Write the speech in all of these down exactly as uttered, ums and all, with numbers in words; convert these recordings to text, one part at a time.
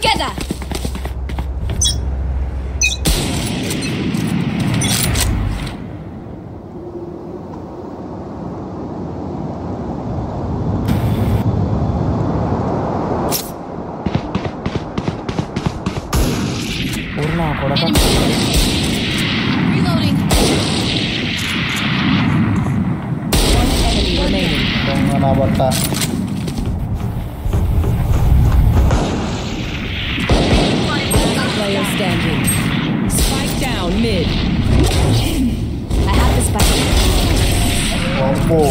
together. Reloading. One enemy remaining. Player standing. Spike down mid. I have the spike. Oh.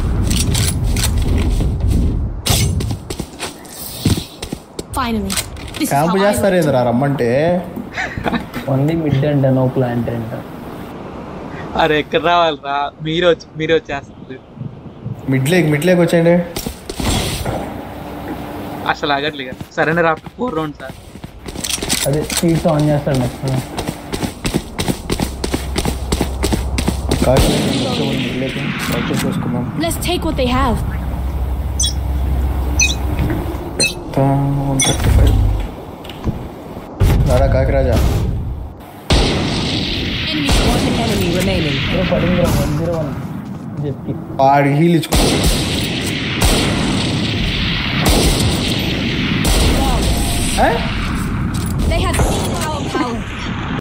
Finally. This Camp is how I చేస్తారేంద్రా రమ్మంటే only mid and no plant అంట. అరే ఎక్కడ రావాలిరా, మీరు వచ్చి మీరు వచ్చేస్తారు. మిడ్ లేక్ మిడ్ లేక్ వచ్చేయండి. అసలు ఆగట్లేదు. సరేనా ఆఫ్టర్ ఫోర్ రౌండ్ సార్. అదే స్పీడ్స్ ఆన్ చేస్తాడు next. Let's take what they have. Nada కాకి రాజా. Enemy one enemy remaining. Bro పడింది బ్రో one zero one చెప్పి. ఆడి హీల్ ఇచ్చుకో. They have